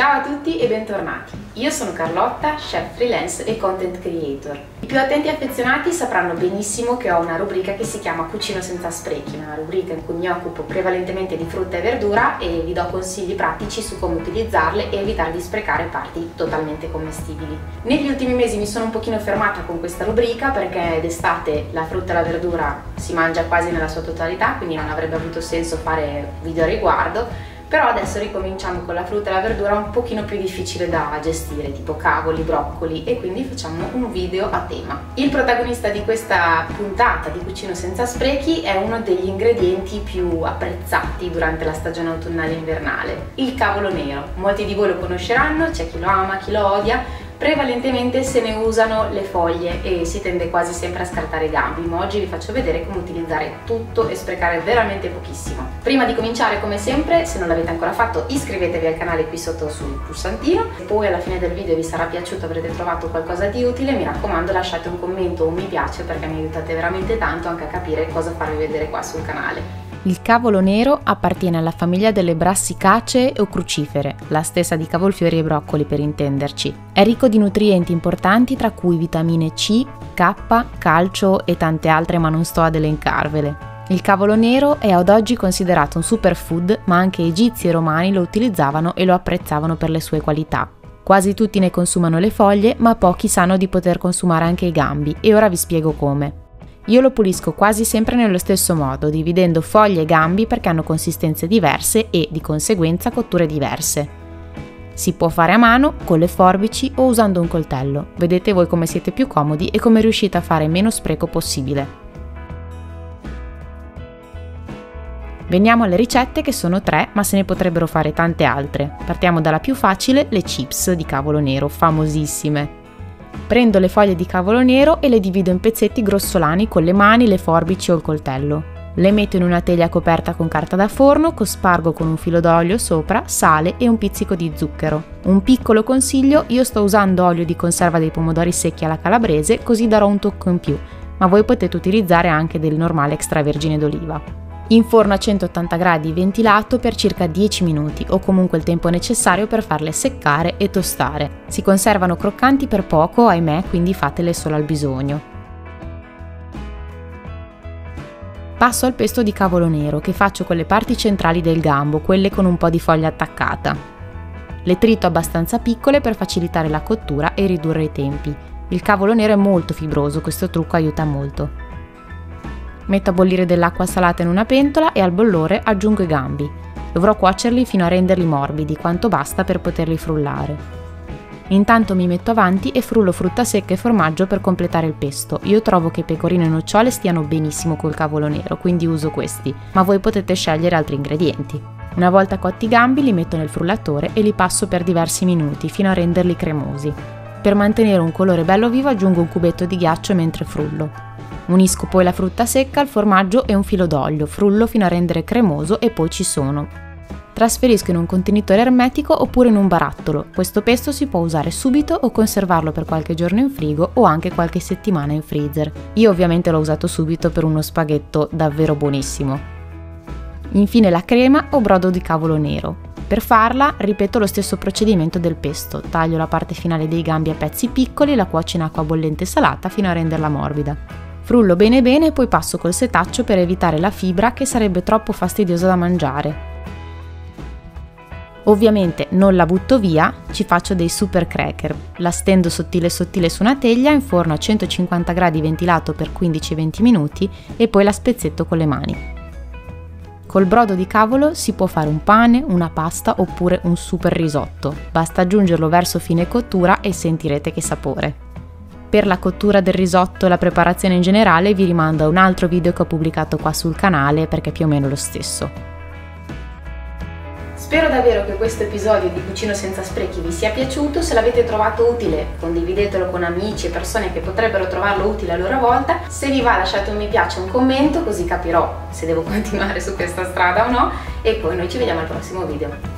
Ciao a tutti e bentornati, io sono Carlotta, chef freelance e content creator. I più attenti e affezionati sapranno benissimo che ho una rubrica che si chiama Cucino senza sprechi, una rubrica in cui mi occupo prevalentemente di frutta e verdura e vi do consigli pratici su come utilizzarle e evitare di sprecare parti totalmente commestibili. Negli ultimi mesi mi sono un pochino fermata con questa rubrica perché d'estate la frutta e la verdura si mangia quasi nella sua totalità, quindi non avrebbe avuto senso fare video a riguardo. Però adesso ricominciamo con la frutta e la verdura un pochino più difficile da gestire, tipo cavoli, broccoli, e quindi facciamo un video a tema. Il protagonista di questa puntata di Cucino senza sprechi è uno degli ingredienti più apprezzati durante la stagione autunnale e invernale, il cavolo nero. Molti di voi lo conosceranno, c'è chi lo ama, chi lo odia. Prevalentemente se ne usano le foglie e si tende quasi sempre a scartare i gambi, ma oggi vi faccio vedere come utilizzare tutto e sprecare veramente pochissimo. Prima di cominciare, come sempre, se non l'avete ancora fatto, iscrivetevi al canale qui sotto sul pulsantino. Se poi alla fine del video vi sarà piaciuto, avrete trovato qualcosa di utile, mi raccomando lasciate un commento o un mi piace perché mi aiutate veramente tanto anche a capire cosa farvi vedere qua sul canale. Il cavolo nero appartiene alla famiglia delle brassicacee o crucifere, la stessa di cavolfiori e broccoli per intenderci. È ricco di nutrienti importanti tra cui vitamine C, K, calcio e tante altre, ma non sto ad elencarvele. Il cavolo nero è ad oggi considerato un superfood, ma anche egizi e romani lo utilizzavano e lo apprezzavano per le sue qualità. Quasi tutti ne consumano le foglie, ma pochi sanno di poter consumare anche i gambi, e ora vi spiego come. Io lo pulisco quasi sempre nello stesso modo, dividendo foglie e gambi perché hanno consistenze diverse e, di conseguenza, cotture diverse. Si può fare a mano, con le forbici o usando un coltello. Vedete voi come siete più comodi e come riuscite a fare meno spreco possibile. Veniamo alle ricette, che sono 3, ma se ne potrebbero fare tante altre. Partiamo dalla più facile, le chips di cavolo nero, famosissime. Prendo le foglie di cavolo nero e le divido in pezzetti grossolani con le mani, le forbici o il coltello. Le metto in una teglia coperta con carta da forno, cospargo con un filo d'olio sopra, sale e un pizzico di zucchero. Un piccolo consiglio: io sto usando olio di conserva dei pomodori secchi alla calabrese, così darò un tocco in più, ma voi potete utilizzare anche del normale extravergine d'oliva. In forno a 180 gradi ventilato per circa 10 minuti o comunque il tempo necessario per farle seccare e tostare. Si conservano croccanti per poco, ahimè, quindi fatele solo al bisogno. Passo al pesto di cavolo nero, che faccio con le parti centrali del gambo, quelle con un po' di foglia attaccata. Le trito abbastanza piccole per facilitare la cottura e ridurre i tempi. Il cavolo nero è molto fibroso, questo trucco aiuta molto. Metto a bollire dell'acqua salata in una pentola e al bollore aggiungo i gambi. Dovrò cuocerli fino a renderli morbidi, quanto basta per poterli frullare. Intanto mi metto avanti e frullo frutta secca e formaggio per completare il pesto. Io trovo che pecorino e nocciole stiano benissimo col cavolo nero, quindi uso questi, ma voi potete scegliere altri ingredienti. Una volta cotti i gambi li metto nel frullatore e li passo per diversi minuti fino a renderli cremosi. Per mantenere un colore bello vivo aggiungo un cubetto di ghiaccio mentre frullo. Unisco poi la frutta secca al formaggio e un filo d'olio, frullo fino a rendere cremoso e poi ci sono. Trasferisco in un contenitore ermetico oppure in un barattolo. Questo pesto si può usare subito o conservarlo per qualche giorno in frigo o anche qualche settimana in freezer. Io ovviamente l'ho usato subito per uno spaghetto davvero buonissimo. Infine la crema o brodo di cavolo nero. Per farla ripeto lo stesso procedimento del pesto, taglio la parte finale dei gambi a pezzi piccoli e la cuocio in acqua bollente salata fino a renderla morbida. Frullo bene bene e poi passo col setaccio per evitare la fibra, che sarebbe troppo fastidiosa da mangiare. Ovviamente non la butto via, ci faccio dei super cracker. La stendo sottile sottile su una teglia, in forno a 150 gradi ventilato per 15-20 minuti e poi la spezzetto con le mani. Col brodo di cavolo si può fare un pane, una pasta oppure un super risotto. Basta aggiungerlo verso fine cottura e sentirete che sapore. Per la cottura del risotto e la preparazione in generale vi rimando a un altro video che ho pubblicato qua sul canale perché è più o meno lo stesso. Spero davvero che questo episodio di Cucino senza sprechi vi sia piaciuto. Se l'avete trovato utile, condividetelo con amici e persone che potrebbero trovarlo utile a loro volta. Se vi va, lasciate un mi piace e un commento, così capirò se devo continuare su questa strada o no. E poi noi ci vediamo al prossimo video.